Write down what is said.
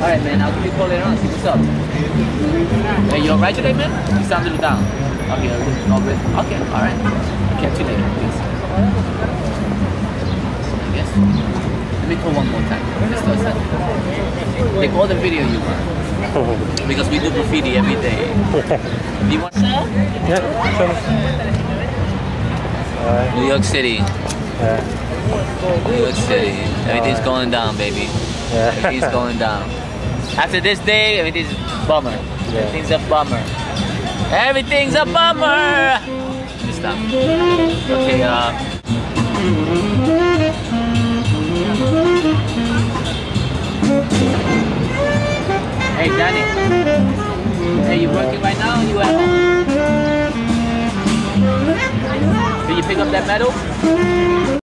Alright, man, I'll give you a call later on. See what's up. Hey, you alright today, man? You sound a little down. Okay, okay, alright. I'll catch you later, please. Yes? Let me call one more time. Just a second. Take all the video you want. Because we do graffiti every day. Do you want some? Yeah, sure. New York City. New York City. Everything's going down, baby. Everything's going down. After this day, everything's a bummer. Everything's a bummer. Everything's a bummer! Let me stop. Okay, Hey, Danny. Hey, you working right now or you at home? Did you pick up that medal?